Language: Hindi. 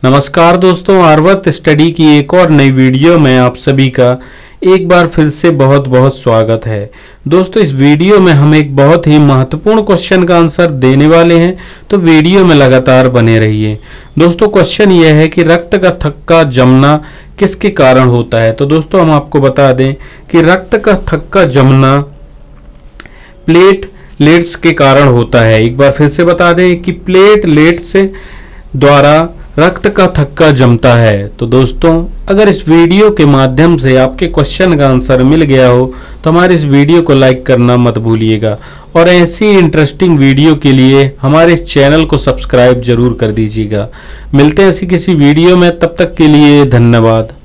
नमस्कार दोस्तों, आर्वत स्टडी की एक और नई वीडियो में आप सभी का एक बार फिर से बहुत बहुत स्वागत है। दोस्तों, इस वीडियो में हम एक बहुत ही महत्वपूर्ण क्वेश्चन का आंसर देने वाले हैं, तो वीडियो में लगातार बने रहिए। दोस्तों, क्वेश्चन यह है कि रक्त का थक्का जमना किसके कारण होता है। तो दोस्तों, हम आपको बता दें कि रक्त का थक्का जमना प्लेटलेट्स के कारण होता है। एक बार फिर से बता दें कि प्लेटलेट्स द्वारा रक्त का थक्का जमता है। तो दोस्तों, अगर इस वीडियो के माध्यम से आपके क्वेश्चन का आंसर मिल गया हो तो हमारे इस वीडियो को लाइक करना मत भूलिएगा और ऐसी इंटरेस्टिंग वीडियो के लिए हमारे इस चैनल को सब्सक्राइब जरूर कर दीजिएगा। मिलते हैं ऐसी किसी वीडियो में, तब तक के लिए धन्यवाद।